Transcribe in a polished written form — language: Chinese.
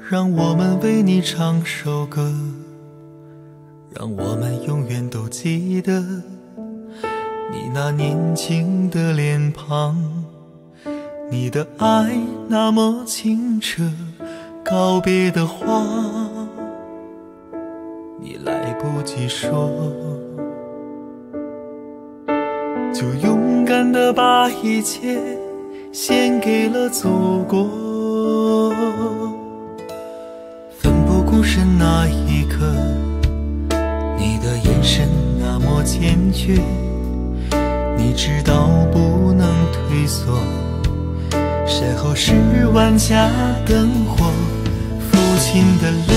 让我们为你唱首歌，让我们永远都记得你那年轻的脸庞，你的爱那么清澈，告别的话你来不及说，就勇敢地把一切献给了祖国。奋不顾身那一刻，你的眼神那么坚决，你知道不能退缩，身后是万家灯火，父亲的泪